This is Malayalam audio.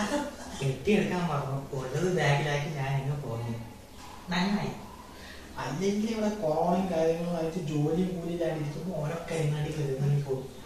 കെട്ടിയെടുക്കാൻ പറഞ്ഞു. ഉള്ളത് ബാഗിലാക്കി ഞാൻ എങ്ങ് പോന്നു. നന്നായി. അല്ലെങ്കിൽ ഇവിടെ കൊറോണയും കാര്യങ്ങളും ആയിട്ട് ജോലിയും കൂലിയില്ലാണ്ടിരിക്കുമ്പോൾ ഓരോ കരിനാടി കരുന്നാടി പോകും.